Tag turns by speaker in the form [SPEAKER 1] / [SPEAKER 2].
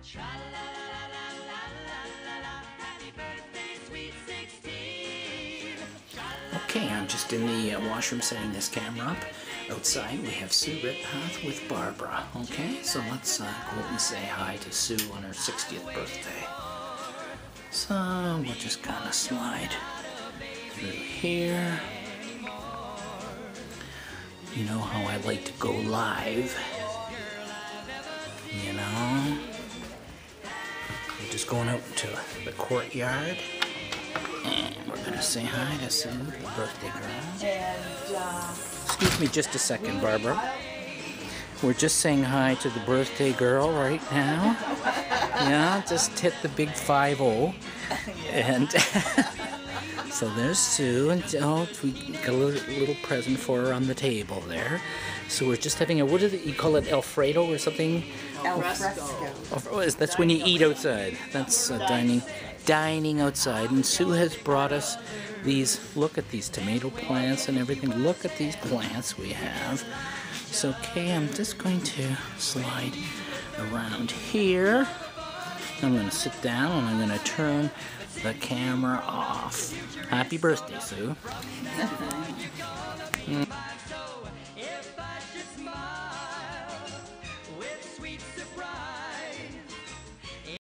[SPEAKER 1] Okay, I'm just in the washroom setting this camera up. Outside we have Sue Ritpath with Barbara. Okay, so let's go out and say hi to Sue on her 60th birthday. So we'll just kind of slide through here. You know how I like to go live. You know? We're just going out to the courtyard. And we're gonna say hi to Sue, the birthday girl. Excuse me just a second, Barbara. We're just saying hi to the birthday girl right now. Yeah, just hit the big 5-0. And so there's Sue, and oh, we got a little present for her on the table there. So we're just having a, what do you call it, Alfredo or something?
[SPEAKER 2] Al fresco.
[SPEAKER 1] That's when you eat outside. That's dining outside. And Sue has brought us these, look at these tomato plants and everything. Look at these plants we have. So, okay, I'm just going to slide around here. I'm going to sit down and I'm going to turn the camera off. Happy birthday, Sue.